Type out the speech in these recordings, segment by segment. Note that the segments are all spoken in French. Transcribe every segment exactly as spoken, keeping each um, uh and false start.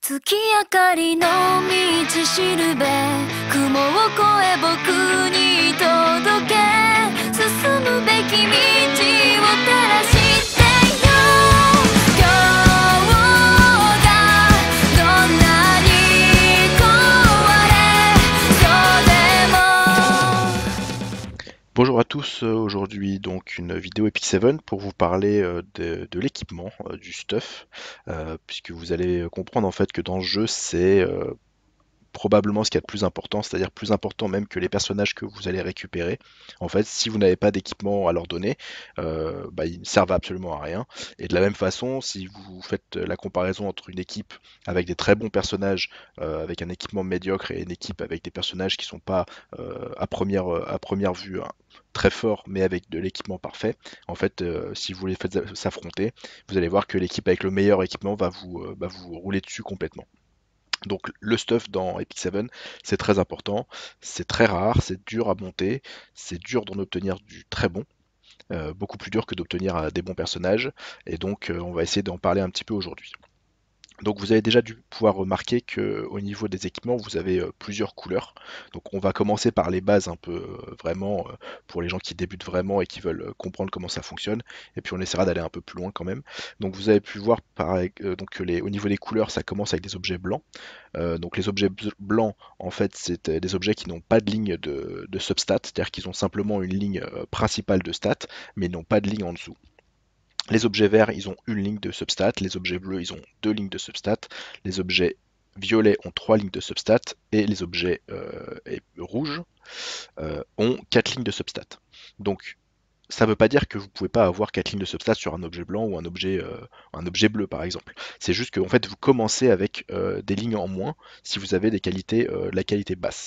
月明かりの道しるべ雲を越え僕に届け進むべき道を照らしてよ今日がどんなに壊れそうでも Bonjour à tous, euh, aujourd'hui donc une vidéo Epic sept pour vous parler euh, de, de l'équipement, euh, du stuff, euh, puisque vous allez comprendre en fait que dans ce jeu c'est euh, probablement ce qu'il y a de plus important, c'est-à-dire plus important même que les personnages que vous allez récupérer. En fait, si vous n'avez pas d'équipement à leur donner, euh, bah, ils ne servent absolument à rien. Et de la même façon, si vous faites la comparaison entre une équipe avec des très bons personnages, euh, avec un équipement médiocre, et une équipe avec des personnages qui sont pas euh, à première, à première vue hein, très forts, mais avec de l'équipement parfait, en fait, euh, si vous les faites s'affronter, vous allez voir que l'équipe avec le meilleur équipement va vous, euh, va vous rouler dessus complètement. Donc le stuff dans Epic sept, c'est très important, c'est très rare, c'est dur à monter, c'est dur d'en obtenir du très bon, euh, beaucoup plus dur que d'obtenir euh, des bons personnages, et donc euh, on va essayer d'en parler un petit peu aujourd'hui. Donc vous avez déjà dû pouvoir remarquer que au niveau des équipements, vous avez euh, plusieurs couleurs. Donc on va commencer par les bases un peu euh, vraiment euh, pour les gens qui débutent vraiment et qui veulent euh, comprendre comment ça fonctionne. Et puis on essaiera d'aller un peu plus loin quand même. Donc vous avez pu voir par, euh, donc, que les, au niveau des couleurs, ça commence avec des objets blancs. Euh, donc les objets blancs, en fait, c'est euh, des objets qui n'ont pas de ligne de, de substat, c'est-à-dire qu'ils ont simplement une ligne euh, principale de stats, mais ils n'ont pas de ligne en dessous. Les objets verts, ils ont une ligne de substat. Les objets bleus, ils ont deux lignes de substat. Les objets violets ont trois lignes de substat. Et les objets euh, rouges euh, ont quatre lignes de substat. Donc, ça ne veut pas dire que vous ne pouvez pas avoir quatre lignes de substat sur un objet blanc ou un objet, euh, un objet bleu, par exemple. C'est juste que en fait, vous commencez avec euh, des lignes en moins si vous avez des qualités, euh, la qualité basse.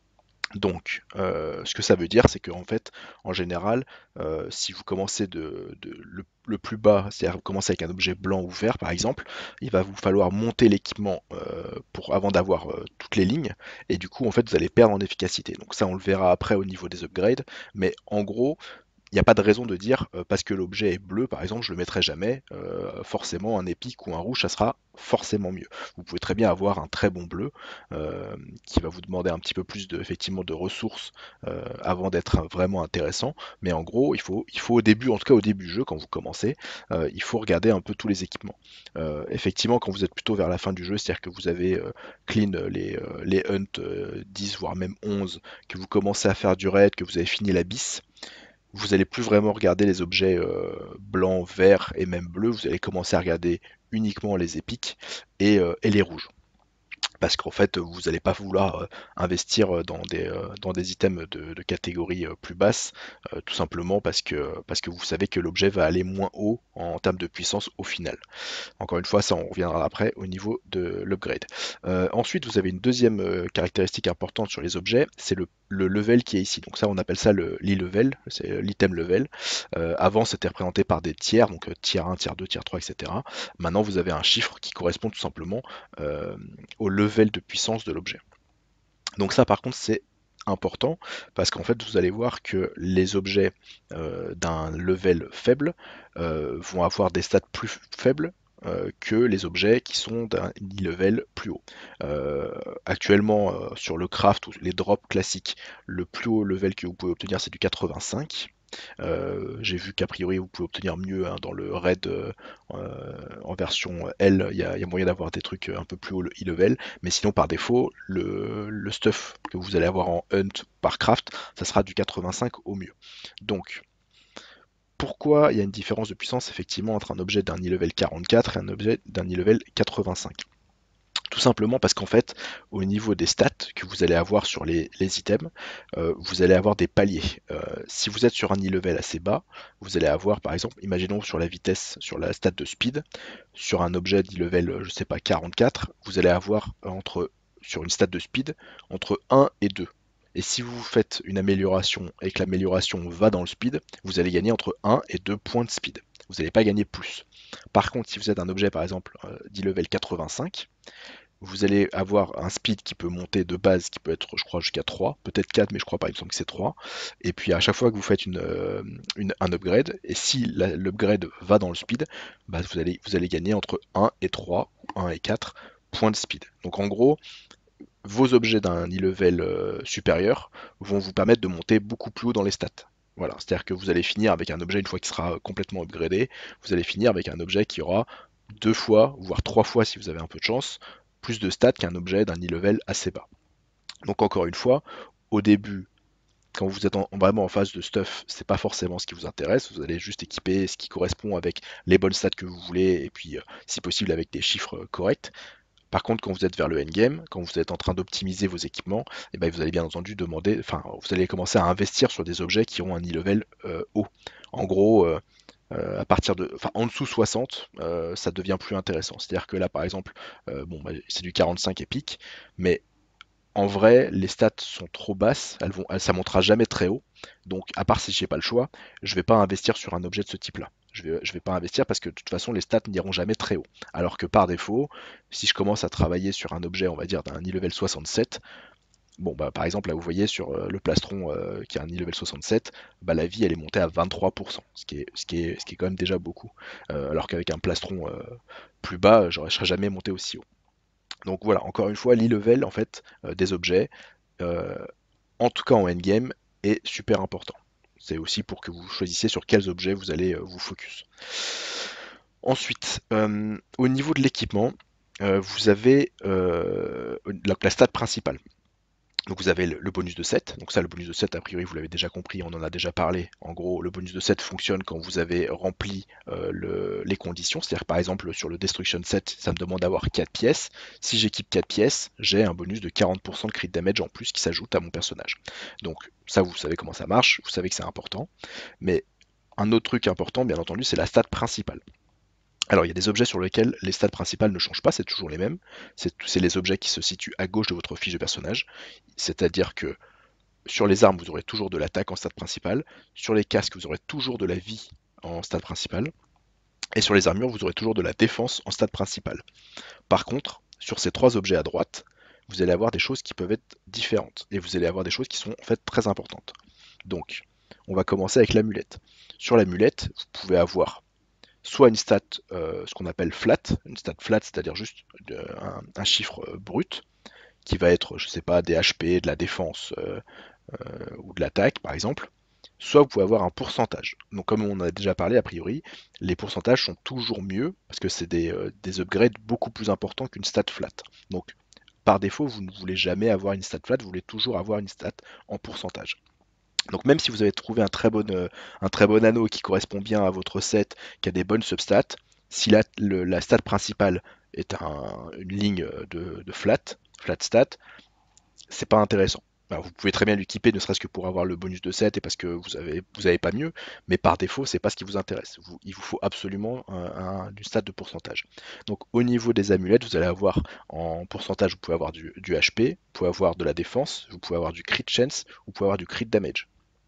Donc, euh, ce que ça veut dire, c'est qu'en fait, en général, euh, si vous commencez de, de- le, le plus bas, c'est-à-dire vous commencez avec un objet blanc ou vert, par exemple, il va vous falloir monter l'équipement euh, pour avant d'avoir euh, toutes les lignes, et du coup, en fait, vous allez perdre en efficacité. Donc ça, on le verra après au niveau des upgrades, mais en gros, il n'y a pas de raison de dire euh, parce que l'objet est bleu, par exemple, je le mettrai jamais. Euh, forcément, un épique ou un rouge, ça sera forcément mieux. Vous pouvez très bien avoir un très bon bleu euh, qui va vous demander un petit peu plus de, effectivement, de ressources euh, avant d'être vraiment intéressant. Mais en gros, il faut, il faut au début, en tout cas au début du jeu, quand vous commencez, euh, il faut regarder un peu tous les équipements. Euh, effectivement, quand vous êtes plutôt vers la fin du jeu, c'est-à-dire que vous avez euh, clean les, euh, les hunt euh, dix, voire même onze, que vous commencez à faire du raid, que vous avez fini l'abysse, vous allez plus vraiment regarder les objets euh, blancs, verts et même bleus, vous allez commencer à regarder uniquement les épiques et, euh, et les rouges. Parce qu'en fait, vous n'allez pas vouloir euh, investir euh, dans des, euh, dans des items de, de catégorie euh, plus basse, euh, tout simplement parce que, parce que vous savez que l'objet va aller moins haut en termes de puissance au final. Encore une fois, ça on reviendra après au niveau de l'upgrade. Euh, ensuite, vous avez une deuxième euh, caractéristique importante sur les objets, c'est le, le level qui est ici. Donc ça, on appelle ça le l'e-level, c'est euh, l'item level. Euh, avant, c'était représenté par des tiers, donc euh, tiers un, tiers deux, tiers trois, et cetera. Maintenant, vous avez un chiffre qui correspond tout simplement euh, au level de puissance de l'objet. Donc ça, par contre, c'est important parce qu'en fait, vous allez voir que les objets euh, d'un level faible euh, vont avoir des stats plus faibles euh, que les objets qui sont d'un level plus haut. Euh, actuellement, euh, sur le craft ou les drops classiques, le plus haut level que vous pouvez obtenir, c'est du quatre-vingt-cinq. Euh, j'ai vu qu'a priori vous pouvez obtenir mieux hein, dans le raid euh, euh, en version L, il y, a, y a moyen d'avoir des trucs un peu plus haut e-level, mais sinon par défaut, le, le stuff que vous allez avoir en hunt par craft, ça sera du quatre-vingt-cinq au mieux. Donc, pourquoi il y a une différence de puissance effectivement entre un objet d'un e-level quarante-quatre et un objet d'un e-level quatre-vingt-cinq? Tout simplement parce qu'en fait, au niveau des stats que vous allez avoir sur les, les items, euh, vous allez avoir des paliers. Euh, si vous êtes sur un e-level assez bas, vous allez avoir par exemple, imaginons sur la vitesse, sur la stat de speed, sur un objet d'e-level, je sais pas, quarante-quatre, vous allez avoir entre, sur une stat de speed, entre un et deux. Et si vous faites une amélioration et que l'amélioration va dans le speed, vous allez gagner entre un et deux points de speed. Vous n'allez pas gagner plus. Par contre, si vous êtes un objet par exemple euh, d'e-level quatre-vingt-cinq, vous allez avoir un speed qui peut monter de base, qui peut être, je crois, jusqu'à trois, peut-être quatre, mais je crois par exemple que c'est trois. Et puis à chaque fois que vous faites une, euh, une- un upgrade, et si l'upgrade va dans le speed, bah, vous allez, vous allez gagner entre un et trois, un et quatre points de speed. Donc en gros, vos objets d'un e-level euh, supérieur vont vous permettre de monter beaucoup plus haut dans les stats. Voilà, c'est-à-dire que vous allez finir avec un objet, une fois qu'il sera complètement upgradé, vous allez finir avec un objet qui aura deux fois, voire trois fois si vous avez un peu de chance, plus de stats qu'un objet d'un e-level assez bas. Donc encore une fois, au début, quand vous êtes en- vraiment en phase de stuff, c'est pas forcément ce qui vous intéresse, vous allez juste équiper ce qui correspond avec les bonnes stats que vous voulez, et puis euh, si possible avec des chiffres euh, corrects. Par contre, quand vous êtes vers le endgame, quand vous êtes en train d'optimiser vos équipements, et ben, vous allez bien entendu demander, enfin, vous allez commencer à investir sur des objets qui ont un e-level euh, haut. En gros, euh, euh, à partir de, enfin, en dessous soixante, euh, ça devient plus intéressant. C'est-à-dire que là, par exemple, euh, bon, bah, c'est du quarante-cinq épique, mais en vrai, les stats sont trop basses, elles vont, ça montera jamais très haut. Donc, à part si j'ai pas le choix, je vais pas investir sur un objet de ce type-là. Je vais, je vais pas investir parce que de toute façon, les stats n'iront jamais très haut. Alors que par défaut, si je commence à travailler sur un objet, on va dire d'un e-level soixante-sept, bon, bah, par exemple, là, vous voyez sur euh, le plastron euh, qui a un e-level soixante-sept, bah, la vie, elle est montée à vingt-trois pour cent, ce qui est, ce qui est, ce qui est quand même déjà beaucoup. Euh, alors qu'avec un plastron euh, plus bas, je ne serais jamais monté aussi haut. Donc voilà, encore une fois, l'e-level en fait euh, des objets, euh, en tout cas en endgame, est super important. C'est aussi pour que vous choisissiez sur quels objets vous allez euh, vous focus. Ensuite, euh, au niveau de l'équipement, euh, vous avez euh, la, la stat principale. Donc vous avez le, le bonus de sept. Donc ça, le bonus de sept, a priori, vous l'avez déjà compris, on en a déjà parlé. En gros, le bonus de sept fonctionne quand vous avez rempli euh, le- les conditions. C'est-à-dire, par exemple, sur le Destruction sept, ça me demande d'avoir quatre pièces. Si j'équipe quatre pièces, j'ai un bonus de quarante pour cent de crit damage en plus qui s'ajoute à mon personnage. Donc ça, vous savez comment ça marche, vous savez que c'est important. Mais un autre truc important, bien entendu, c'est la stat principale. Alors, il y a des objets sur lesquels les stats principales ne changent pas, c'est toujours les mêmes. C'est c'est les objets qui se situent à gauche de votre fiche de personnage. C'est-à-dire que sur les armes, vous aurez toujours de l'attaque en stade principal. Sur les casques, vous aurez toujours de la vie en stade principal. Et sur les armures, vous aurez toujours de la défense en stade principal. Par contre, sur ces trois objets à droite, vous allez avoir des choses qui peuvent être différentes. Et vous allez avoir des choses qui sont en fait très importantes. Donc, on va commencer avec l'amulette. Sur l'amulette, vous pouvez avoir soit une stat, euh, ce qu'on appelle flat, une stat flat, c'est-à-dire juste euh, un, un chiffre euh, brut, qui va être, je sais pas, des H P, de la défense, euh, euh, ou de l'attaque par exemple, soit vous pouvez avoir un pourcentage. Donc comme on a déjà parlé, a priori, les pourcentages sont toujours mieux parce que c'est des, euh, des upgrades beaucoup plus importants qu'une stat flat. Donc par défaut, vous ne voulez jamais avoir une stat flat, vous voulez toujours avoir une stat en pourcentage. Donc même si vous avez trouvé un très bon, euh, un très bon anneau qui correspond bien à votre set, qui a des bonnes substats, si la, le- la stat principale est un- une ligne de, de flat, flat stat, c'est pas intéressant. Alors, vous pouvez très bien l'équiper, ne serait-ce que pour avoir le bonus de sept et parce que vous avez, vous avez pas mieux, mais par défaut, c'est pas ce qui vous intéresse. Vous- il vous faut absolument un, un- une stat de pourcentage. Donc au niveau des amulettes, vous allez avoir en pourcentage, vous pouvez avoir du, du H P, vous pouvez avoir de la défense, vous pouvez avoir du crit chance, vous pouvez avoir du crit damage.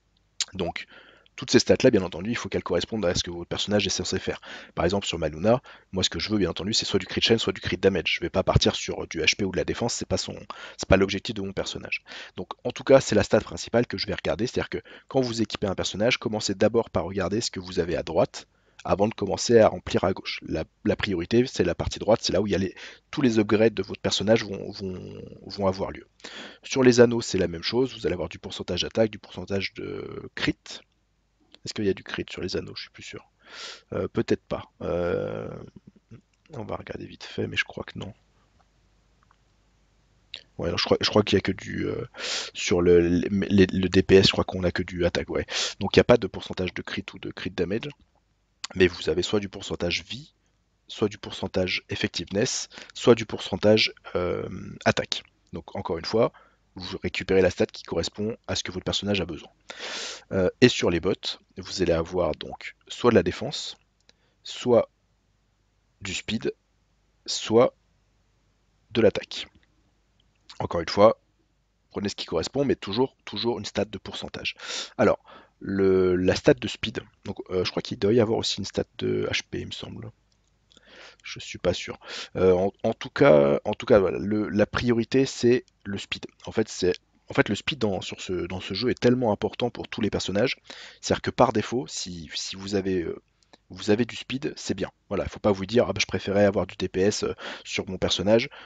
Donc, toutes ces stats-là, bien entendu, il faut qu'elles correspondent à ce que votre personnage est censé faire. Par exemple, sur Maluna, moi, ce que je veux, bien entendu, c'est soit du crit chance, soit du crit damage. Je vais pas partir sur du H P ou de la défense, c'est pas son, c'est pas l'objectif de mon personnage. Donc, en tout cas, c'est la stat principale que je vais regarder. C'est-à-dire que quand vous équipez un personnage, commencez d'abord par regarder ce que vous avez à droite avant de commencer à remplir à gauche. La, la priorité, c'est la partie droite, c'est là où il y a les, tous les upgrades de votre personnage vont, vont, vont avoir lieu. Sur les anneaux, c'est la même chose. Vous allez avoir du pourcentage d'attaque, du pourcentage de crit. Est-ce qu'il y a du crit sur les anneaux? Je suis plus sûr. Euh, peut-être pas. Euh, on va regarder vite fait, mais je crois que non. Ouais, non, je crois, je crois qu'il y a que du euh, sur le, le, le D P S, je crois qu'on a que du attaque, ouais. Donc il n'y a pas de pourcentage de crit ou de crit damage, mais vous avez soit du pourcentage vie, soit du pourcentage effectiveness, soit du pourcentage euh, attaque. Donc encore une fois, vous récupérez la stat qui correspond à ce que votre personnage a besoin. Euh, et sur les bots, vous allez avoir donc soit de la défense, soit du speed, soit de l'attaque. Encore une fois, prenez ce qui correspond, mais toujours, toujours une stat de pourcentage. Alors, le, la stat de speed, donc euh, je crois qu'il doit y avoir aussi une stat de H P, il me semble. Je suis pas sûr. Euh, en, en tout cas, en tout cas, voilà, le- la priorité c'est le speed. En fait, c'est en fait le speed dans, sur ce, dans ce jeu est tellement important pour tous les personnages. C'est-à-dire que par défaut, si, si vous avez euh, vous avez du speed, c'est bien. Voilà, il faut pas vous dire ah bah, je préférais avoir du D P S euh, sur mon personnage.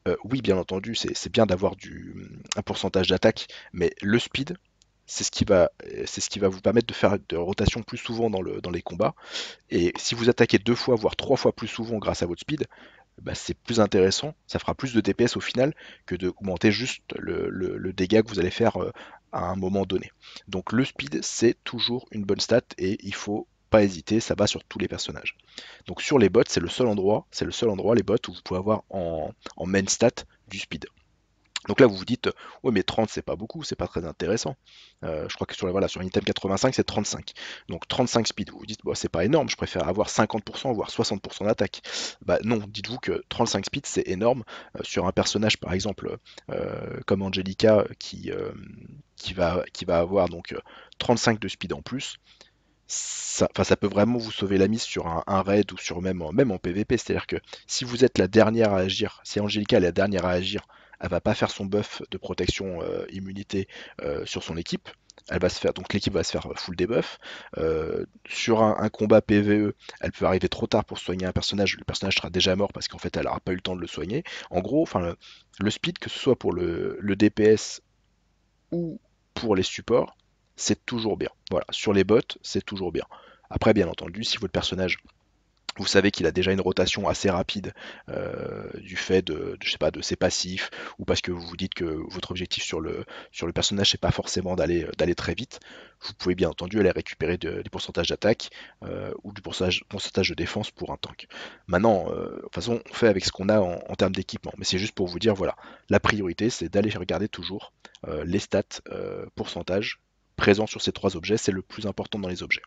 Euh, oui, bien entendu, c'est c'est bien d'avoir du un pourcentage d'attaque, mais le speed, c'est ce qui va, c'est ce qui va vous permettre de faire de rotation plus souvent dans le, dans les combats. Et si vous attaquez deux fois, voire trois fois plus souvent grâce à votre speed, bah, c'est plus intéressant, ça fera plus de D P S au final que de augmenter juste le, le- le dégât que vous allez faire euh, à un moment donné. Donc le speed, c'est toujours une bonne stat et il faut pas hésiter, ça va sur tous les personnages. Donc sur les bots, c'est le seul endroit, c'est le seul endroit les bots où vous pouvez avoir en, en main stat du speed. Donc là, vous vous dites, ouais, mais trente, c'est pas beaucoup, c'est pas très intéressant. Euh, je crois que sur, la- voilà, sur un item quatre-vingt-cinq, c'est trente-cinq. Donc trente-cinq speed, vous vous dites, bon, c'est pas énorme, je préfère avoir cinquante pour cent, voire soixante pour cent d'attaque. Bah non, dites-vous que trente-cinq speed, c'est énorme. Euh, sur un personnage, par exemple, euh, comme Angelica, qui, euh, qui, va, qui va avoir donc euh, trente-cinq de speed en plus, ça, enfin, ça peut vraiment vous sauver la mise sur un, un raid ou sur même en, même en P V P. C'est-à-dire que si vous êtes la dernière à agir, si Angelica est la dernière à agir, elle va pas faire son buff de protection euh, immunité euh, sur son équipe. Elle va se faire, donc l'équipe va se faire full debuff. Euh, sur un, un combat P V E, elle peut arriver trop tard pour soigner un personnage. Le personnage sera déjà mort parce qu'en fait elle n'aura pas eu le temps de le soigner. En gros, enfin le, le speed, que ce soit pour le, le D P S ou pour les supports, c'est toujours bien. Voilà, sur les bots, c'est toujours bien. Après, bien entendu, si votre personnage, vous savez qu'il a déjà une rotation assez rapide euh, du fait de, de, je sais pas, de ses passifs, ou parce que vous vous dites que votre objectif sur le, sur le personnage, c'est pas forcément d'aller d'aller très vite, vous pouvez bien entendu aller récupérer de- des pourcentages d'attaque euh, ou du pourcentage, pourcentage de défense pour un tank. Maintenant, euh, de toute façon, on fait avec ce qu'on a en, en termes d'équipement, mais c'est juste pour vous dire, voilà, la priorité, c'est d'aller regarder toujours euh, les stats euh, pourcentage présents sur ces trois objets, c'est le plus important dans les objets.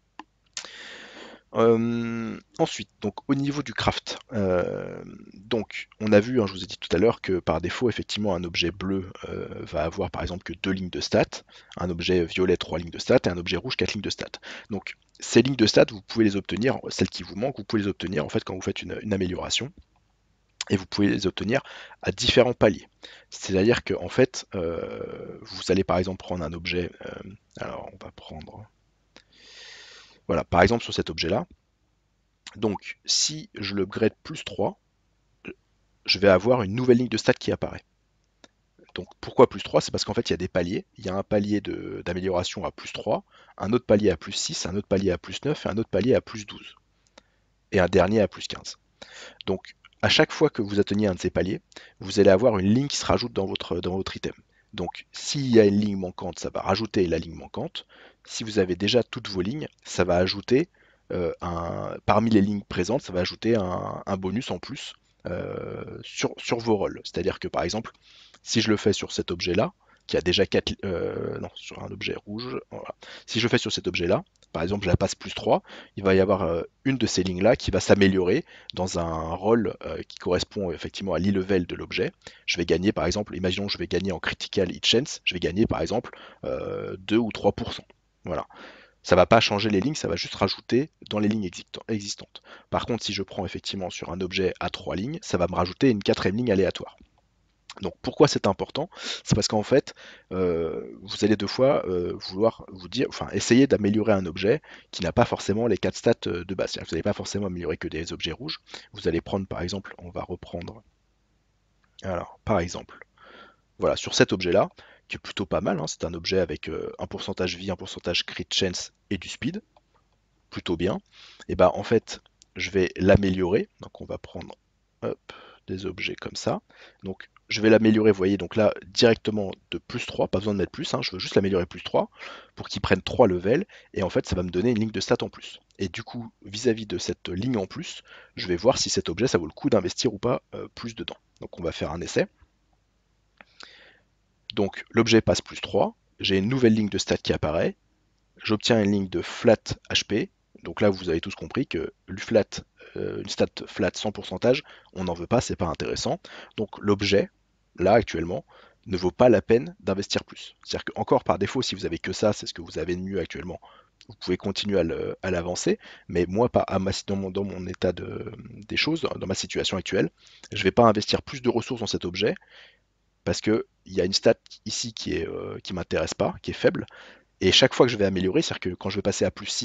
Euh, ensuite, donc au niveau du craft, euh, donc on a vu, hein, je vous ai dit tout à l'heure que par défaut, effectivement, un objet bleu euh, va avoir par exemple que deux lignes de stats, un objet violet trois lignes de stats et un objet rouge quatre lignes de stats. Donc ces lignes de stats, vous pouvez les obtenir, celles qui vous manquent, vous pouvez les obtenir en fait quand vous faites une, une amélioration. Et vous pouvez les obtenir à différents paliers. C'est-à-dire que en fait, euh, vous allez par exemple prendre un objet. Euh, alors on va prendre. Voilà, par exemple sur cet objet-là. Donc, si je le upgrade plus trois, je vais avoir une nouvelle ligne de stats qui apparaît. Donc, pourquoi plus trois? C'est parce qu'en fait, il y a des paliers. Il y a un palier de- d'amélioration à plus trois, un autre palier à plus six, un autre palier à plus neuf et un autre palier à plus douze. Et un dernier à plus quinze. Donc, à chaque fois que vous atteignez un de ces paliers, vous allez avoir une ligne qui se rajoute dans votre, dans votre item. Donc, s'il y a une ligne manquante, ça va rajouter la ligne manquante. Si vous avez déjà toutes vos lignes, ça va ajouter euh, un, parmi les lignes présentes, ça va ajouter un, un bonus en plus euh, sur, sur vos rôles. C'est-à-dire que par exemple, si je le fais sur cet objet-là, qui a déjà quatre, euh, non, sur un objet rouge, voilà. Si je le fais sur cet objet-là, par exemple, je la passe plus trois, il va y avoir euh, une de ces lignes-là qui va s'améliorer dans un rôle euh, qui correspond effectivement à l'e-level de l'objet. Je vais gagner par exemple, imaginons je vais gagner en critical hit chance, je vais gagner par exemple euh, deux ou trois pour cent. Voilà. Ça va pas changer les lignes, ça va juste rajouter dans les lignes existantes. Par contre, si je prends effectivement sur un objet à trois lignes, ça va me rajouter une quatrième ligne aléatoire. Donc pourquoi c'est important? C'est parce qu'en fait, euh, vous allez deux fois euh, vouloir vous dire, enfin essayer d'améliorer un objet qui n'a pas forcément les quatre stats euh, de base. C'est-à-dire que vous n'allez pas forcément améliorer que des objets rouges. Vous allez prendre par exemple, on va reprendre, alors par exemple, voilà, sur cet objet-là, qui est plutôt pas mal, hein, c'est un objet avec euh, un pourcentage vie, un pourcentage crit chance et du speed, plutôt bien. Et bah en fait, je vais l'améliorer. Donc on va prendre hop, des objets comme ça. Donc je vais l'améliorer, vous voyez, donc là directement de plus trois, pas besoin de mettre plus, hein, je veux juste l'améliorer plus trois pour qu'il prenne trois levels, et en fait ça va me donner une ligne de stats en plus. Et du coup, vis-à-vis de cette ligne en plus, je vais voir si cet objet ça vaut le coup d'investir ou pas euh, plus dedans. Donc on va faire un essai. Donc l'objet passe plus trois, j'ai une nouvelle ligne de stats qui apparaît, j'obtiens une ligne de flat H P. Donc là, vous avez tous compris que le flat, euh, une stat flat sans pourcentage, on n'en veut pas, c'est pas intéressant. Donc l'objet, là actuellement, ne vaut pas la peine d'investir plus. C'est-à-dire que encore par défaut, si vous avez que ça, c'est ce que vous avez de mieux actuellement. Vous pouvez continuer à l'avancer, mais moi, pas à ma, dans, mon, dans mon état de, des choses, dans ma situation actuelle, je ne vais pas investir plus de ressources dans cet objet parce qu'il y a une stat ici qui ne euh, qui m'intéresse pas, qui est faible, et chaque fois que je vais améliorer, c'est-à-dire que quand je vais passer à plus six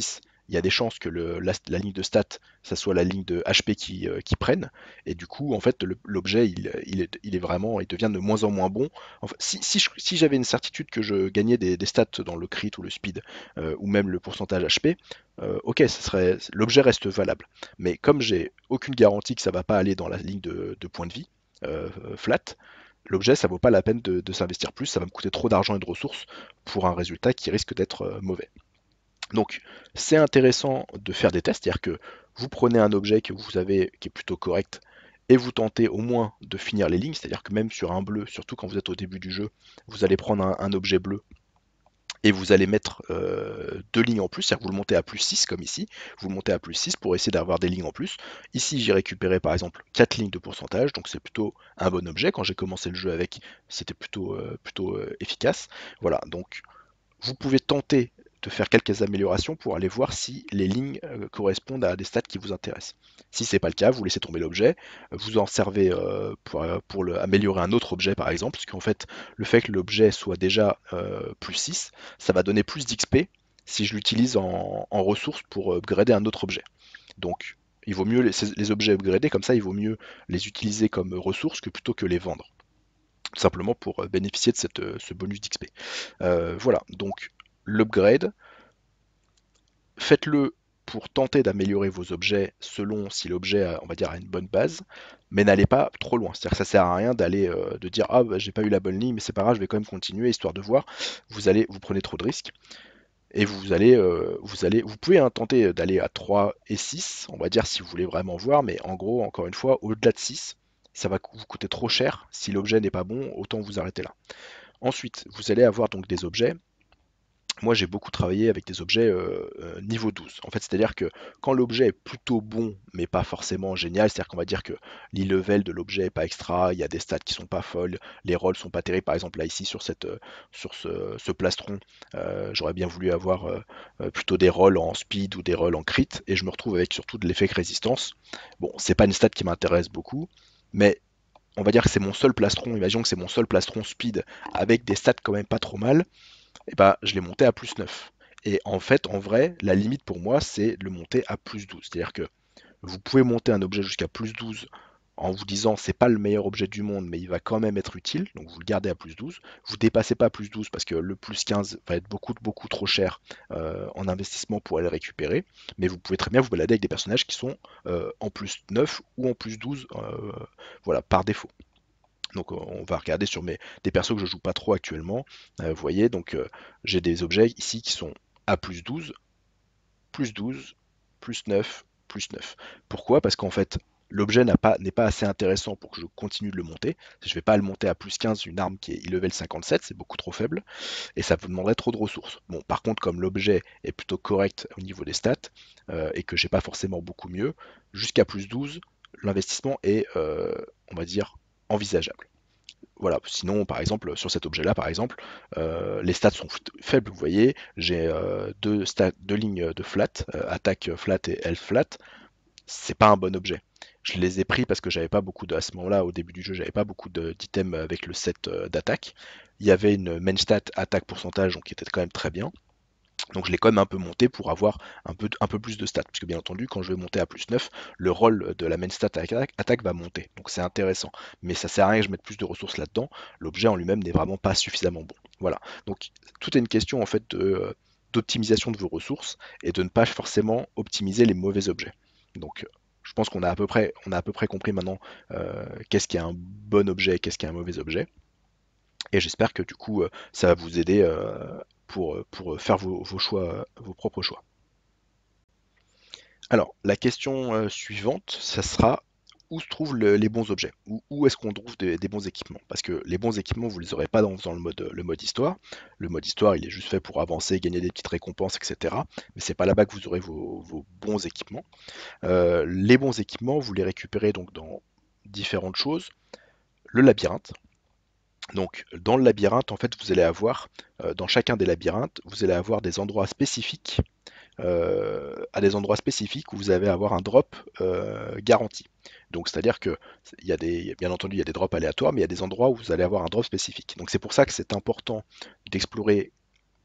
il y a des chances que le, la, la ligne de stats, ça soit la ligne de H P qui, euh, qui prenne, et du coup, en fait, le- l'objet, il, il est, il est vraiment, il devient de moins en moins bon. Enfin, si si, je- si j'avais une certitude que je gagnais des, des stats dans le crit ou le speed, euh, ou même le pourcentage H P, euh, ok, ce serait, l'objet reste valable. Mais comme j'ai aucune garantie que ça va pas aller dans la ligne de, de points de vie, euh, flat, l'objet, ça vaut pas la peine de, de s'investir plus, ça va me coûter trop d'argent et de ressources pour un résultat qui risque d'être euh, mauvais. Donc, c'est intéressant de faire des tests, c'est-à-dire que vous prenez un objet que vous avez qui est plutôt correct et vous tentez au moins de finir les lignes, c'est-à-dire que même sur un bleu, surtout quand vous êtes au début du jeu, vous allez prendre un, un objet bleu et vous allez mettre euh, deux lignes en plus, c'est-à-dire que vous le montez à plus six comme ici, vous le montez à plus six pour essayer d'avoir des lignes en plus. Ici j'ai récupéré par exemple quatre lignes de pourcentage, donc c'est plutôt un bon objet. Quand j'ai commencé le jeu avec, c'était plutôt, euh, plutôt euh, efficace. Voilà, donc vous pouvez tenter de faire quelques améliorations pour aller voir si les lignes euh, correspondent à des stats qui vous intéressent. Si c'est pas le cas, vous laissez tomber l'objet, vous en servez euh, pour, euh, pour le- améliorer un autre objet par exemple, parce qu'en fait le fait que l'objet soit déjà euh, plus six, ça va donner plus d'X P si je l'utilise en, en ressources pour upgrader un autre objet. Donc il vaut mieux les, les objets upgradés, comme ça il vaut mieux les utiliser comme ressources que plutôt que les vendre, tout simplement pour euh, bénéficier de cette, euh, ce bonus d'X P. Euh, voilà, donc l'upgrade, faites-le pour tenter d'améliorer vos objets selon si l'objet a, on va dire, a une bonne base, mais n'allez pas trop loin. C'est-à-dire que ça sert à rien d'aller euh, de dire ah bah, j'ai pas eu la bonne ligne, mais c'est pas grave, je vais quand même continuer histoire de voir. Vous allez, vous prenez trop de risques et vous allez, euh, vous allez, vous pouvez hein, tenter d'aller à trois et six, on va dire si vous voulez vraiment voir, mais en gros, encore une fois, au-delà de six, ça va vous coûter trop cher. Si l'objet n'est pas bon, autant vous arrêter là. Ensuite, vous allez avoir donc des objets. Moi, j'ai beaucoup travaillé avec des objets euh, euh, niveau douze. En fait, c'est-à-dire que quand l'objet est plutôt bon, mais pas forcément génial, c'est-à-dire qu'on va dire que l'e-level de l'objet est pas extra, il y a des stats qui sont pas folles, les rolls sont pas terribles. Par exemple, là, ici, sur, cette, euh, sur ce, ce plastron, euh, j'aurais bien voulu avoir euh, euh, plutôt des rolls en speed ou des rolls en crit, et je me retrouve avec surtout de l'effet résistance. Bon, c'est pas une stat qui m'intéresse beaucoup, mais on va dire que c'est mon seul plastron, imaginons que c'est mon seul plastron speed avec des stats quand même pas trop mal, et bah, je l'ai monté à plus neuf. Et en fait, en vrai, la limite pour moi, c'est de le monter à plus douze. C'est-à-dire que vous pouvez monter un objet jusqu'à plus douze en vous disant c'est pas le meilleur objet du monde, mais il va quand même être utile, donc vous le gardez à plus douze. Vous dépassez pas plus douze parce que le plus quinze va être beaucoup, beaucoup trop cher euh, en investissement pour aller le récupérer, mais vous pouvez très bien vous balader avec des personnages qui sont euh, en plus neuf ou en plus douze, euh, voilà, par défaut. Donc on va regarder sur mes des persos que je joue pas trop actuellement. Euh, vous voyez, donc euh, j'ai des objets ici qui sont à plus douze, plus douze, plus neuf, plus neuf. Pourquoi? Parce qu'en fait, l'objet n'a pas, n'est pas assez intéressant pour que je continue de le monter. Je ne vais pas le monter à plus quinze, une arme qui est level cinquante-sept, c'est beaucoup trop faible, et ça vous demanderait trop de ressources. Bon, par contre, comme l'objet est plutôt correct au niveau des stats, euh, et que j'ai pas forcément beaucoup mieux, jusqu'à plus douze, l'investissement est, euh, on va dire, envisageable. Voilà, sinon, par exemple, sur cet objet-là, par exemple, euh, les stats sont faibles, vous voyez, j'ai euh, deux, stats, deux lignes de flat, euh, attaque flat et health flat, c'est pas un bon objet. Je les ai pris parce que j'avais pas beaucoup de, à ce moment-là, au début du jeu, j'avais pas beaucoup d'items avec le set euh, d'attaque. Il y avait une main stat attaque pourcentage, donc qui était quand même très bien. Donc je l'ai quand même un peu monté pour avoir un peu, un peu plus de stats, puisque bien entendu, quand je vais monter à plus neuf, le rôle de la main stat attaque, attaque va monter. Donc c'est intéressant. Mais ça sert à rien que je mette plus de ressources là-dedans. L'objet en lui-même n'est vraiment pas suffisamment bon. Voilà. Donc tout est une question en fait de, euh, d'optimisation de vos ressources et de ne pas forcément optimiser les mauvais objets. Donc je pense qu'on a à peu près, on a à peu près compris maintenant euh, qu'est-ce qui est un bon objet et qu'est-ce qui est un mauvais objet. Et j'espère que du coup, euh, ça va vous aider euh, pour, euh, pour faire vos, vos choix, vos propres choix. Alors, la question euh, suivante, ça sera où se trouvent le- les bons objets? Où, où est-ce qu'on trouve des, des bons équipements? Parce que les bons équipements, vous les aurez pas dans, dans le mode, le mode histoire. Le mode histoire, il est juste fait pour avancer, gagner des petites récompenses, et cetera. Mais c'est pas là-bas que vous aurez vos, vos bons équipements. Euh, les bons équipements, vous les récupérez donc dans différentes choses. Le labyrinthe. Donc, dans le labyrinthe, en fait, vous allez avoir, euh, dans chacun des labyrinthes, vous allez avoir des endroits spécifiques, euh, à des endroits spécifiques où vous allez avoir un drop euh, garanti. Donc, c'est-à-dire que il y a des, bien entendu, il y a des drops aléatoires, mais il y a des endroits où vous allez avoir un drop spécifique. Donc, c'est pour ça que c'est important d'explorer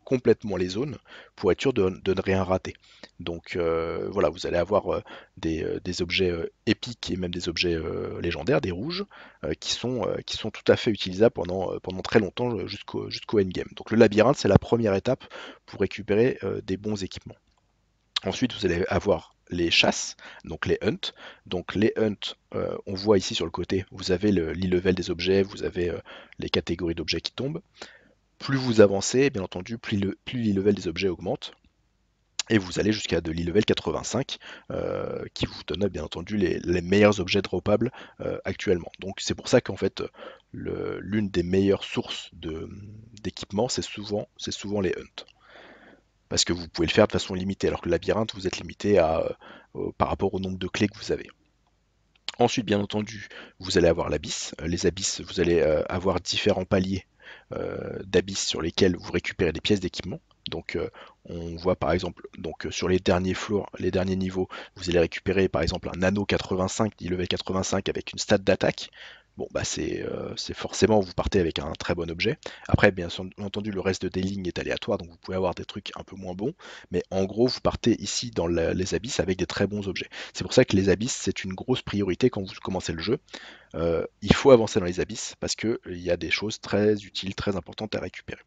complètement les zones pour être sûr de, de ne rien rater. Donc euh, voilà, vous allez avoir euh, des, euh, des objets euh, épiques et même des objets euh, légendaires, des rouges, euh, qui sont, euh, qui sont tout à fait utilisables pendant, euh, pendant très longtemps euh, jusqu'au jusqu'au endgame. Donc le labyrinthe, c'est la première étape pour récupérer euh, des bons équipements. Ensuite, vous allez avoir les chasses, donc les hunts. Donc les hunts, euh, on voit ici sur le côté, vous avez le l'e-level des objets, vous avez euh, les catégories d'objets qui tombent. Plus vous avancez, bien entendu, plus le, plus l'e-level des objets augmente. Et vous allez jusqu'à de l'e-level quatre-vingt-cinq, euh, qui vous donne bien entendu les, les meilleurs objets droppables euh, actuellement. Donc c'est pour ça qu'en fait, le- l'une des meilleures sources de- d'équipement, c'est souvent, c'est souvent les hunts. Parce que vous pouvez le faire de façon limitée, alors que le labyrinthe, vous êtes limité à, euh, au- par rapport au nombre de clés que vous avez. Ensuite, bien entendu, vous allez avoir l'abysse. Euh, Les abysses, vous allez euh, avoir différents paliers euh, d'abysses sur lesquels vous récupérez des pièces d'équipement. Donc, euh, on voit par exemple, donc euh, sur les derniers floors, les derniers niveaux, vous allez récupérer par exemple un anneau quatre-vingt-cinq, dit level quatre-vingt-cinq avec une stat d'attaque. Bon, bah c'est euh, c'est forcément, vous partez avec un très bon objet. Après, bien entendu, le reste des lignes est aléatoire, donc vous pouvez avoir des trucs un peu moins bons. Mais en gros, vous partez ici dans la- les abysses avec des très bons objets. C'est pour ça que les abysses, c'est une grosse priorité quand vous commencez le jeu. Euh, il faut avancer dans les abysses parce qu'il y a des choses très utiles, très importantes à récupérer.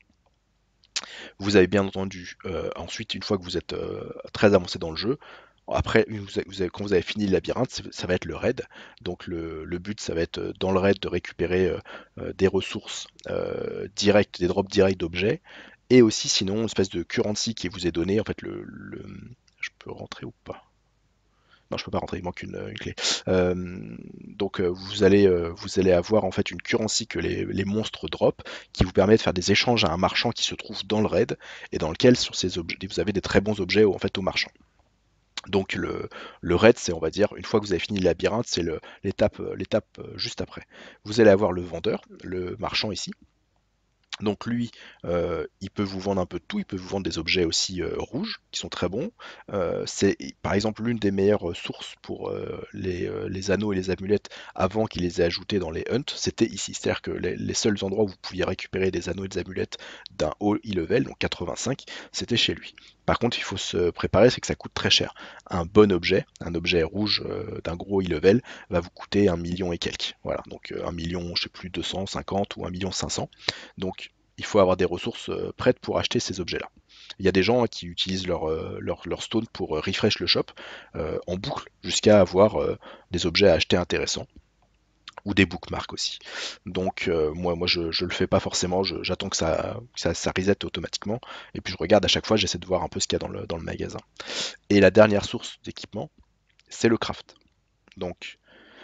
Vous avez bien entendu, euh, ensuite, une fois que vous êtes euh, très avancé dans le jeu, après, vous avez- vous avez- quand vous avez fini le labyrinthe, ça va être le raid. Donc le, le but, ça va être euh, dans le raid de récupérer euh, euh, des ressources euh, directes, des drops directs d'objets, et aussi sinon une espèce de currency qui vous est donné. En fait, le, le- je peux rentrer ou pas? Non, je peux pas rentrer, il manque une, une clé. Euh, donc euh, vous allez, euh, vous allez avoir en fait une currency que les, les monstres drop qui vous permet de faire des échanges à un marchand qui se trouve dans le raid et dans lequel sur ces objets, vous avez des très bons objets en fait au marchand. Donc le, le raid, c'est on va dire, une fois que vous avez fini le labyrinthe, c'est le- l'étape euh, l'étape euh, juste après. Vous allez avoir le vendeur, le marchand ici, donc lui, euh, il peut vous vendre un peu de tout, il peut vous vendre des objets aussi euh, rouges qui sont très bons. Euh, c'est par exemple l'une des meilleures euh, sources pour euh, les, euh, les anneaux et les amulettes avant qu'il les ait ajoutés dans les hunts, c'était ici. C'est-à-dire que les, les seuls endroits où vous pouviez récupérer des anneaux et des amulettes d'un haut e-level, donc quatre-vingt-cinq, c'était chez lui. Par contre, il faut se préparer, c'est que ça coûte très cher. Un bon objet, un objet rouge euh, d'un gros e-level, va vous coûter un million et quelques. Voilà, donc euh, un million, je sais plus, deux cent cinquante ou un million cinq cents. Donc il faut avoir des ressources euh, prêtes pour acheter ces objets-là. Il y a des gens hein, qui utilisent leur, euh, leur, leur stone pour euh, refresh le shop euh, en boucle jusqu'à avoir euh, des objets à acheter intéressants ou des bookmarks aussi. Donc euh, moi, moi je, je le fais pas forcément, je- j'attends que ça, que ça, ça reset automatiquement et puis je regarde à chaque fois, j'essaie de voir un peu ce qu'il y a dans le, dans le magasin. Et la dernière source d'équipement, c'est le craft. Donc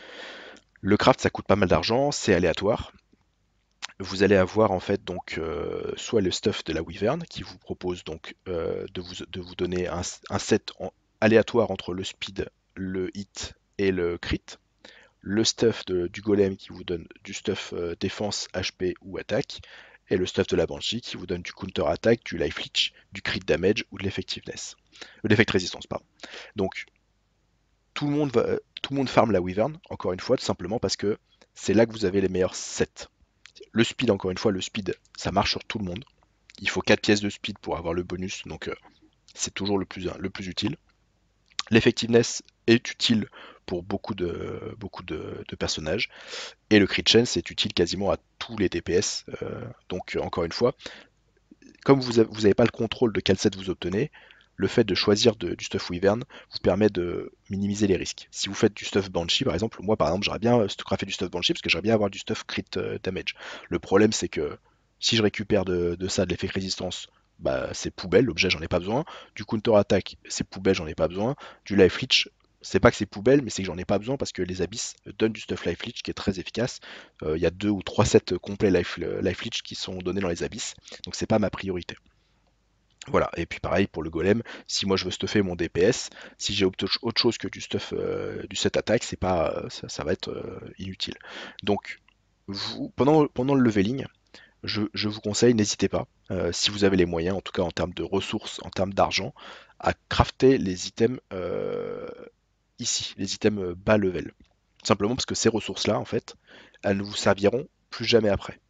le craft ça coûte pas mal d'argent, c'est aléatoire. Vous allez avoir en fait donc euh, soit le stuff de la Wyvern qui vous propose donc euh, de, vous, de vous donner un, un set en- aléatoire entre le speed, le hit et le crit. Le stuff de- du golem qui vous donne du stuff euh, défense, H P ou attaque. Et le stuff de la Banshee qui vous donne du counter attack, du life leech, du crit damage ou de l'effectiveness. Ou de l'effect résistance, pardon. Donc tout le monde va, tout le monde farm la Wyvern, encore une fois, tout simplement parce que c'est là que vous avez les meilleurs sets. Le speed, encore une fois, le speed, ça marche sur tout le monde. Il faut quatre pièces de speed pour avoir le bonus, donc euh, c'est toujours le plus, le plus utile. L'effectiveness est utile pour beaucoup de, beaucoup de, de personnages. Et le crit chance est utile quasiment à tous les D P S. Euh, donc euh, encore une fois, comme vous n'avez pas le contrôle de quel set vous obtenez, le fait de choisir de- du stuff Wyvern vous permet de minimiser les risques. Si vous faites du stuff Banshee, par exemple, moi par exemple, j'aurais bien euh, fait du stuff Banshee parce que j'aimerais bien avoir du stuff crit euh, damage. Le problème, c'est que si je récupère de, de ça de l'effet résistance, bah c'est poubelle, l'objet j'en ai pas besoin. Du counter attack, c'est poubelle, j'en ai pas besoin. Du life leech, c'est pas que c'est poubelle, mais c'est que j'en ai pas besoin parce que les abysses donnent du stuff life leech qui est très efficace. Euh, Il y a deux ou trois sets complets life, life leech qui sont donnés dans les abysses, donc c'est pas ma priorité. Voilà, et puis pareil pour le golem, si moi je veux stuffer mon D P S, si j'ai autre chose que du stuff euh, du set attack, c'est pas, euh, ça, ça va être euh, inutile. Donc vous, pendant, pendant le leveling, je, je vous conseille, n'hésitez pas, euh, si vous avez les moyens, en tout cas en termes de ressources, en termes d'argent, à crafter les items euh, ici, les items euh, bas level. Simplement parce que ces ressources-là, en fait, elles ne vous serviront plus jamais après.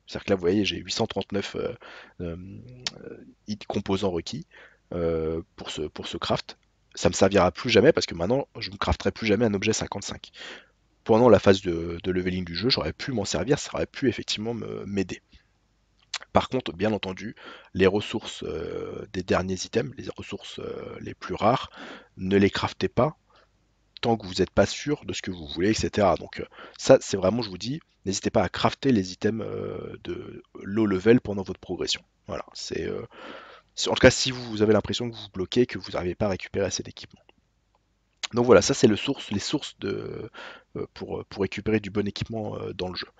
C'est-à-dire que là, vous voyez, j'ai huit cent trente-neuf euh, euh, hit composants requis euh, pour ce, pour ce craft. Ça me servira plus jamais parce que maintenant, je ne crafterai plus jamais un objet cinquante-cinq. Pendant la phase de, de leveling du jeu, j'aurais pu m'en servir, ça aurait pu effectivement m'aider. Par contre, bien entendu, les ressources euh, des derniers items, les ressources euh, les plus rares, ne les craftez pas tant que vous n'êtes pas sûr de ce que vous voulez, et cetera. Donc euh, ça, c'est vraiment, je vous dis, n'hésitez pas à crafter les items euh, de low level pendant votre progression. Voilà, c'est euh, en tout cas si vous avez l'impression que vous bloquez, que vous n'arrivez pas à récupérer assez d'équipement. Donc voilà, ça c'est le source, les sources de, euh, pour, pour récupérer du bon équipement euh, dans le jeu.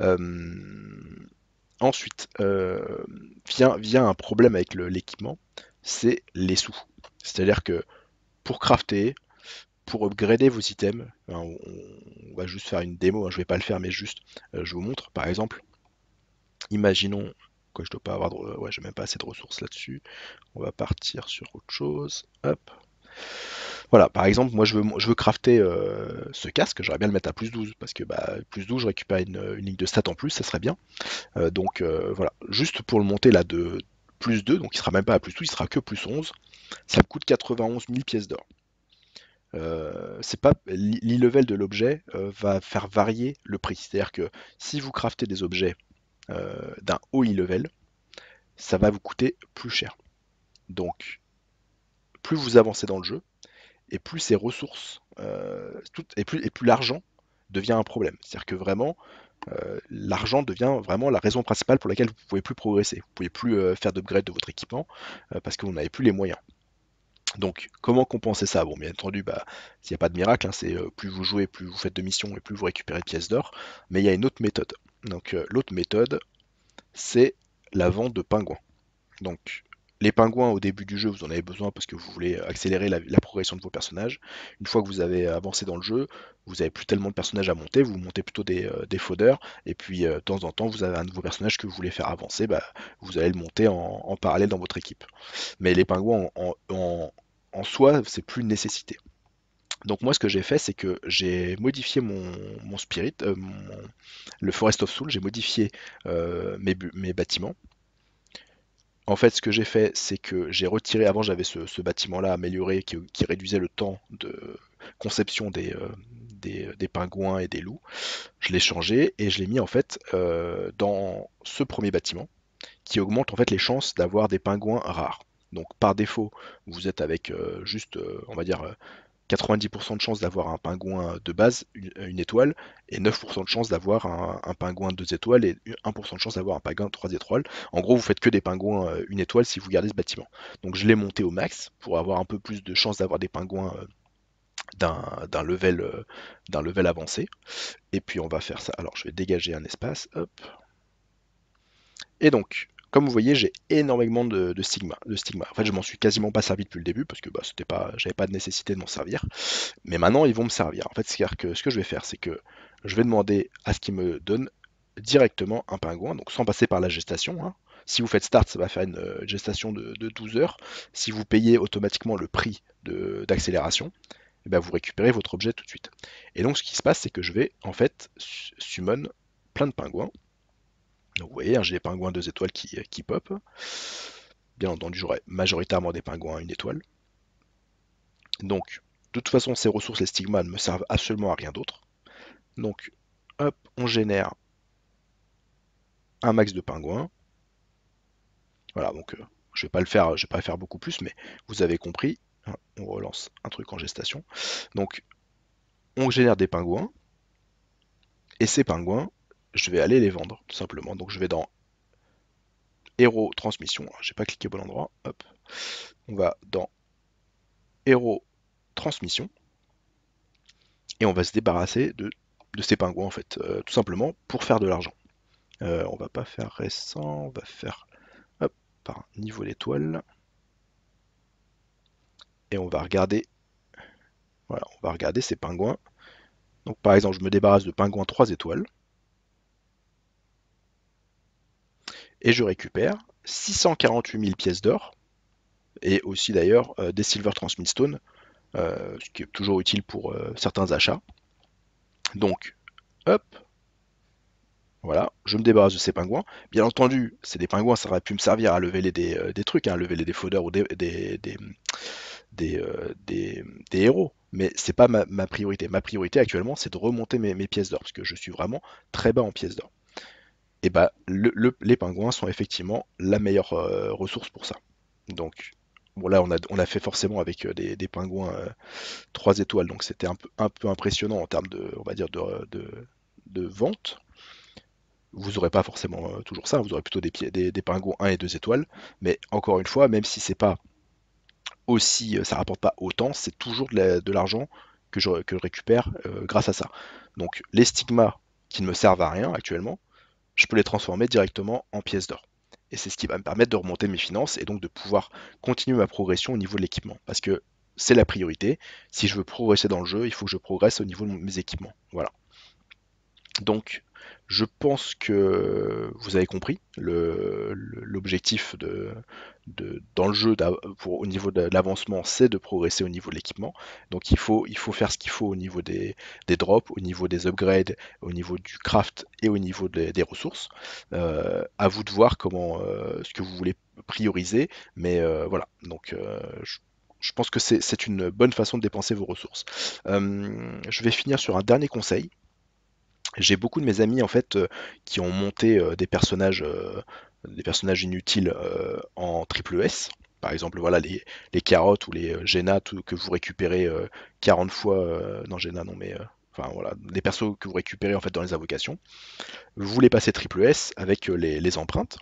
Euh, Ensuite, euh, vient, vient un problème avec le- l'équipement, c'est les sous. C'est-à-dire que pour crafter, pour upgrader vos items, hein, on, on va juste faire une démo, hein, je vais pas le faire, mais juste, euh, je vous montre. Par exemple, imaginons que je dois pas avoir, de, ouais, j'ai même pas assez de ressources là-dessus. On va partir sur autre chose. Hop. Voilà, par exemple, moi je veux, je veux crafter euh, ce casque, j'aurais bien le mettre à plus douze, parce que bah, plus douze, je récupère une, une ligne de stats en plus, ça serait bien. Euh, donc euh, voilà, juste pour le monter là de plus deux, donc il sera même pas à plus douze, il sera que plus onze, ça me coûte quatre-vingt-onze mille pièces d'or. Euh, c'est pas l'e-level de l'objet euh, va faire varier le prix. C'est-à-dire que si vous craftez des objets euh, d'un haut e-level, ça va vous coûter plus cher. Donc plus vous avancez dans le jeu, et plus ces ressources, euh, tout, et plus, et plus l'argent devient un problème. C'est-à-dire que vraiment, euh, l'argent devient vraiment la raison principale pour laquelle vous ne pouvez plus progresser. Vous ne pouvez plus euh, faire d'upgrade de votre équipement euh, parce que vous n'avez plus les moyens. Donc, comment compenser ça? Bon, bien entendu, bah, s'il n'y a pas de miracle, hein, c'est euh, plus vous jouez, plus vous faites de missions et plus vous récupérez de pièces d'or. Mais il y a une autre méthode. Donc, euh, l'autre méthode, c'est la vente de pingouins. Donc, les pingouins au début du jeu, vous en avez besoin parce que vous voulez accélérer la, la progression de vos personnages. Une fois que vous avez avancé dans le jeu, vous n'avez plus tellement de personnages à monter, vous montez plutôt des, euh, des fodeurs, et puis euh, de temps en temps, vous avez un nouveau personnage que vous voulez faire avancer, bah, vous allez le monter en, en parallèle dans votre équipe. Mais les pingouins en, en- en soi, c'est plus une nécessité. Donc moi, ce que j'ai fait, c'est que j'ai modifié mon, mon spirit, euh, mon- le Forest of Soul, j'ai modifié euh, mes, bu- mes bâtiments. En fait, ce que j'ai fait, c'est que j'ai retiré, avant j'avais ce, ce bâtiment-là amélioré qui, qui réduisait le temps de conception des, euh, des, des pingouins et des loups. Je l'ai changé et je l'ai mis en fait euh, dans ce premier bâtiment qui augmente en fait les chances d'avoir des pingouins rares. Donc par défaut, vous êtes avec euh, juste, euh, on va dire, euh, quatre-vingt-dix pour cent de chances d'avoir un pingouin de base, une, une étoile, et neuf pour cent de chances d'avoir un, un pingouin deux étoiles et un pour cent de chance d'avoir un pingouin trois étoiles. En gros, vous faites que des pingouins euh, une étoile si vous gardez ce bâtiment. Donc je l'ai monté au max pour avoir un peu plus de chances d'avoir des pingouins euh, d'un d'un level, euh, d'un level avancé. Et puis on va faire ça. Alors je vais dégager un espace. Hop. Et donc, comme vous voyez, j'ai énormément de, de stigma, de stigma. En fait, je m'en suis quasiment pas servi depuis le début parce que bah, c'était pas, j'avais pas de nécessité de m'en servir. Mais maintenant, ils vont me servir. En fait, c'est-à-dire que ce que je vais faire, c'est que je vais demander à ce qu'ils me donnent directement un pingouin, donc sans passer par la gestation, hein. Si vous faites start, ça va faire une euh, gestation de, de douze heures. Si vous payez automatiquement le prix de- d'accélération, eh ben, vous récupérez votre objet tout de suite. Et donc, ce qui se passe, c'est que je vais en fait summon plein de pingouins. Donc, vous voyez, hein, j'ai les pingouins deux étoiles qui, qui pop. Bien entendu, j'aurai majoritairement des pingouins une étoile. Donc, de toute façon, ces ressources, les stigmas, ne me servent absolument à rien d'autre. Donc, hop, on génère un max de pingouins. Voilà, donc euh, je vais pas le faire, je vais pas faire beaucoup plus, mais vous avez compris. Hein, on relance un truc en gestation. Donc, on génère des pingouins, et ces pingouins, je vais aller les vendre, tout simplement. Donc, je vais dans Héros Transmission. J'ai pas cliqué au bon endroit. Hop. On va dans Héros Transmission, et on va se débarrasser de, de ces pingouins, en fait, euh, tout simplement pour faire de l'argent. Euh, on va pas faire récent, on va faire hop, par niveau d'étoile. Et on va regarder, voilà, on va regarder ces pingouins. Donc par exemple, je me débarrasse de pingouins trois étoiles et je récupère six cent quarante-huit mille pièces d'or et aussi d'ailleurs euh, des Silver Transmit Stone, euh, ce qui est toujours utile pour euh, certains achats. Donc, hop, Voilà, je me débarrasse de ces pingouins. Bien entendu, c'est des pingouins, ça aurait pu me servir à lever les, des, euh, des trucs, hein, lever les défodeurs ou des, des, des, des, euh, des- des héros. Mais c'est pas ma, ma priorité. Ma priorité actuellement, c'est de remonter mes, mes pièces d'or, parce que je suis vraiment très bas en pièces d'or. Et bah, le- le- les pingouins sont effectivement la meilleure euh, ressource pour ça. Donc, bon là, on a, on a fait forcément avec euh, des, des pingouins euh, trois étoiles, donc c'était un peu, un peu impressionnant en termes de, on va dire, de, de, de vente. Vous n'aurez pas forcément euh, toujours ça, vous aurez plutôt des, pieds- des, des pingouins un et deux étoiles. Mais encore une fois, même si c'est pas aussi, euh, ça rapporte pas autant, c'est toujours de la- de l'argent que je, que je récupère euh, grâce à ça. Donc les stigmas qui ne me servent à rien actuellement, je peux les transformer directement en pièces d'or. Et c'est ce qui va me permettre de remonter mes finances et donc de pouvoir continuer ma progression au niveau de l'équipement. Parce que c'est la priorité. Si je veux progresser dans le jeu, il faut que je progresse au niveau de mes équipements. Voilà. Donc, je pense que vous avez compris le- le- l'objectif de, de- dans le jeu d'a- pour, au niveau de l'avancement, c'est de progresser au niveau de l'équipement. Donc, il faut, il faut faire ce qu'il faut au niveau des, des drops, au niveau des upgrades, au niveau du craft et au niveau des, des ressources. Euh, à vous de voir comment, euh, ce que vous voulez prioriser, mais euh, voilà. Donc, euh, je, je pense que c'est c'est une bonne façon de dépenser vos ressources. Euh, je vais finir sur un dernier conseil. J'ai beaucoup de mes amis en fait euh, qui ont monté euh, des personnages, euh, des personnages inutiles euh, en triple S. Par exemple, voilà les, les carottes ou les euh, Jaina tout- que vous récupérez euh, quarante fois. euh, non, Jaina, non, mais euh, enfin voilà, les persos que vous récupérez en fait dans les invocations. Vous les passez triple S avec euh, les, les empreintes,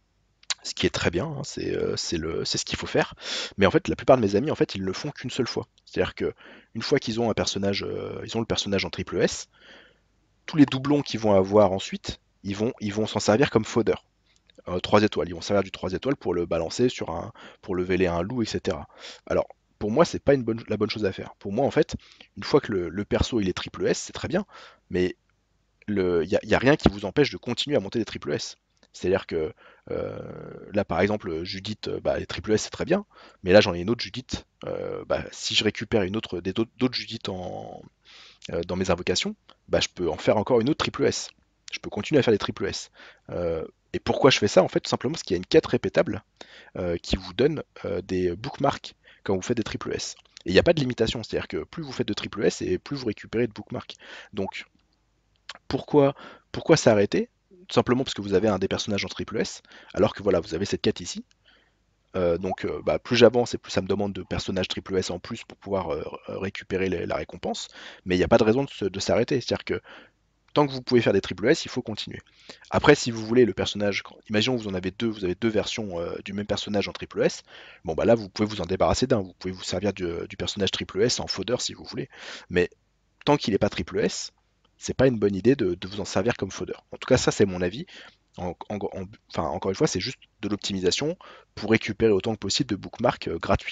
ce qui est très bien, hein, c'est euh, c'est le, c'est ce qu'il faut faire. Mais en fait, la plupart de mes amis en fait ils ne le font qu'une seule fois. C'est-à-dire que une fois qu'ils ont un personnage, euh, ils ont le personnage en triple S, tous les doublons qu'ils vont avoir ensuite, ils vont ils vont s'en servir comme fodder. Euh, trois étoiles, ils vont servir du trois étoiles pour le balancer sur un, pour leveler un loup, et cetera. Alors, pour moi, c'est pas une bonne, la bonne chose à faire. Pour moi, en fait, une fois que le, le perso il est triple S, c'est très bien, mais il n'y a, y a rien qui vous empêche de continuer à monter des triple S. C'est-à-dire que euh, là, par exemple, Judith, euh, bah, les triple S, c'est très bien, mais là, j'en ai une autre Judith. Euh, bah, si je récupère une autre, des, d'autres d'autres Judith en, euh, dans mes invocations, bah, je peux en faire encore une autre triple S. Je peux continuer à faire des triple S. Euh, et pourquoi je fais ça? En fait, tout simplement parce qu'il y a une quête répétable euh, qui vous donne euh, des bookmarks quand vous faites des triple S. Et il n'y a pas de limitation, c'est-à-dire que plus vous faites de triple S et plus vous récupérez de bookmarks. Donc pourquoi, pourquoi s'arrêter? Tout simplement parce que vous avez un des personnages en triple S, alors que voilà, vous avez cette quête ici. Euh, donc euh, bah, plus j'avance et plus ça me demande de personnages triple S en plus pour pouvoir euh, récupérer les- la récompense. Mais il n'y a pas de raison de, se- de s'arrêter. C'est-à-dire que tant que vous pouvez faire des triple S, il faut continuer. Après, si vous voulez le personnage, imaginons que vous en avez deux, vous avez deux versions euh, du même personnage en triple S, bon bah là vous pouvez vous en débarrasser d'un, vous pouvez vous servir du, du personnage triple S en fodder si vous voulez. Mais tant qu'il n'est pas triple S, c'est pas une bonne idée de, de vous en servir comme fodder. En tout cas, ça c'est mon avis. En- en- en- enfin, encore une fois, c'est juste de l'optimisation pour récupérer autant que possible de bookmarks euh, gratuits.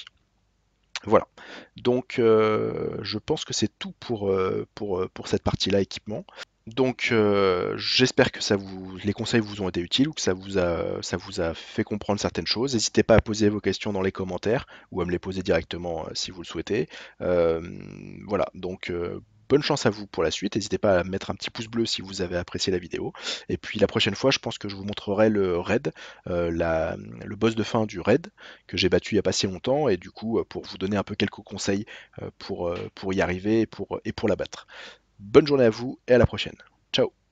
Voilà. Donc, euh, je pense que c'est tout pour, euh, pour, euh, pour cette partie-là, équipement. Donc, euh, j'espère que ça vous, les conseils vous ont été utiles ou que ça vous a, ça vous a fait comprendre certaines choses. N'hésitez pas à poser vos questions dans les commentaires ou à me les poser directement euh, si vous le souhaitez. Euh, voilà, donc euh, bonne chance à vous pour la suite. N'hésitez pas à mettre un petit pouce bleu si vous avez apprécié la vidéo. Et puis la prochaine fois, je pense que je vous montrerai le raid, euh, la- le boss de fin du raid que j'ai battu il n'y a pas si longtemps et du coup euh, pour vous donner un peu quelques conseils euh, pour, euh, pour y arriver et pour, et pour la battre. Bonne journée à vous et à la prochaine. Ciao